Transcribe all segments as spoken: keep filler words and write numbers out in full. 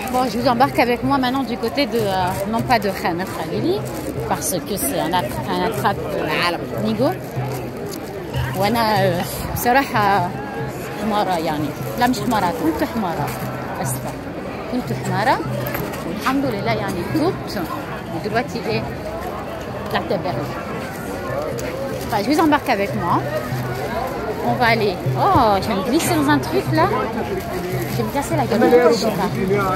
Bon, je vous embarque avec moi maintenant du côté de, euh, non pas de Khan Khalili, parce que c'est un, un attrape euh, nigo. وانا بصراحة حمارة يعني لا مش حمارة كنت حمارة اسفة كنت حمارة والحمد لله يعني توبت ودلوقتي ايه طلعت بري. Enfin, je vous embarque avec moi. On va aller. Oh, je vais me glisser dans un truc là. Je vais me casser la gueule. Je sais pas.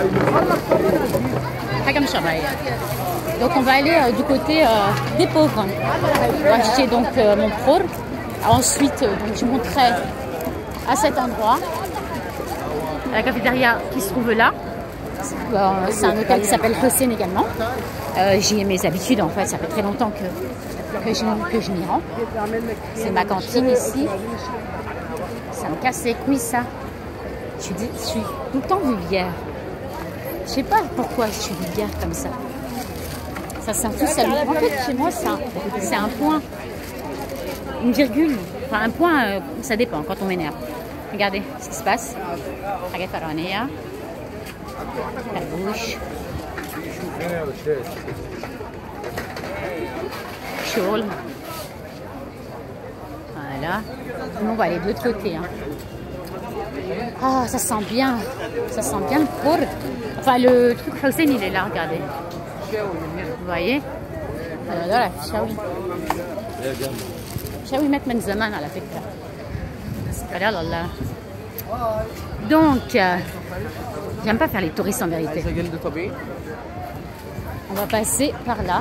Pas comme ça. Donc on va aller euh, du côté euh, des pauvres. On va acheter donc euh, mon pro. Ensuite, euh, donc, je montrerai à cet endroit la cafétéria qui se trouve là. Euh, C'est un hôtel qui s'appelle Hossein également. Euh, J'y ai mes habitudes en fait. Ça fait très longtemps que que je, que je m'y rends. C'est ma cantine ici. Ça me casse les couilles ça. Je suis, je suis tout le temps vulgaire. Je sais pas pourquoi je suis vulgaire comme ça. Ça sent tout ça. En fait, chez moi, c'est un point. Une virgule. Enfin, un point, euh, ça dépend quand on m'énerve. Regardez ce qui se passe. La bouche. Chaud. Voilà. Nous, on va aller de l'autre côté. Hein. Ah, ça sent bien. Ça sent bien le pour. Enfin, le truc Hossein, il est là, regardez. Vous voyez? Alors là, chaoui. Chaoui met من زمان على فكرة. Regarde là. Donc, euh, j'aime pas faire les touristes en vérité. On va passer par là.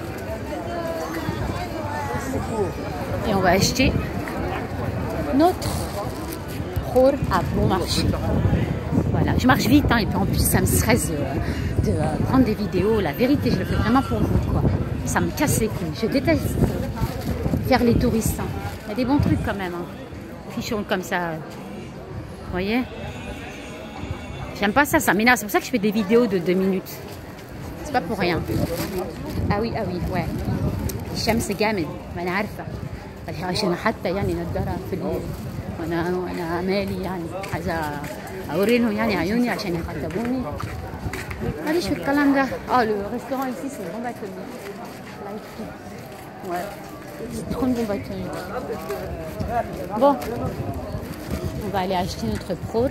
Et on va acheter notre khor à bon marché. Voilà, je marche vite hein, et puis en plus ça me stresse de, de euh, prendre des vidéos. La vérité, je le fais vraiment pour vous quoi. Ça me casse les couilles. Je déteste faire les touristes. Hein. Il y a des bons trucs quand même. Hein. Fichons comme ça. Vous voyez? J'aime pas ça, ça m'énerve. C'est pour ça que je fais des vidéos de deux minutes. C'est pas pour rien. Ah oui, ah oui, ouais. الشمس جامد ما انا عارفه عشان حتى يعني نضاره في الليل وانا وانا مالي يعني عايزه اوريهم يعني عيوني عشان يخطبوني ماليش في الكلام ده. اه لو ريستوران ici c'est bon bâtonnier là ici ouais c'est trop bon bâtonnier. Bon on va aller acheter notre pro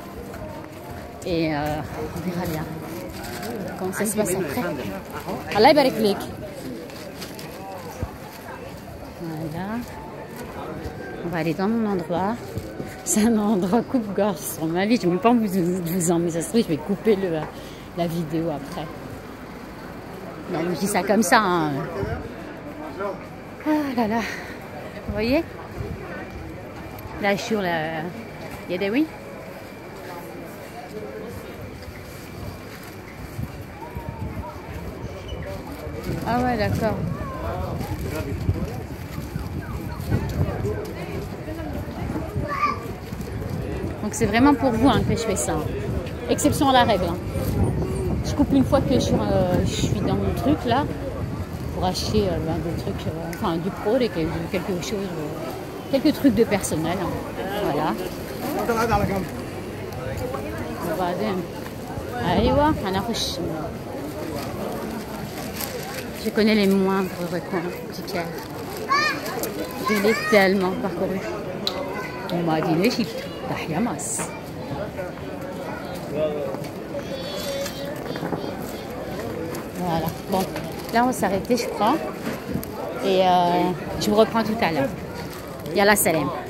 et euh, on verra bien comment ça se passe après. Allah يبارك لك. Voilà. On va aller dans mon endroit. C'est un endroit coupe-gorge sur ma vie. Je ne vais pas vous, vous en, mais ça se trouve, je vais couper le, la vidéo après. Non, mais je dis ça comme ça. Hein. Ah là là. Vous voyez? Là, sur la. Il y a des oui. Ah ouais, d'accord. Donc c'est vraiment pour vous hein, que je fais ça. Exception à la règle. Hein. Je coupe une fois que je, euh, je suis dans mon truc là pour acheter euh, ben, des trucs, euh, enfin du pro, et quelque chose, euh, quelques trucs de personnel. Hein. Voilà. Je connais les moindres recoins du Caire. Je l'ai tellement parcouru. On m'a dit l'Égypte. Voilà. Bon, là on va s'arrêter, je crois. Et euh, je vous reprends tout à l'heure. Yalla salam.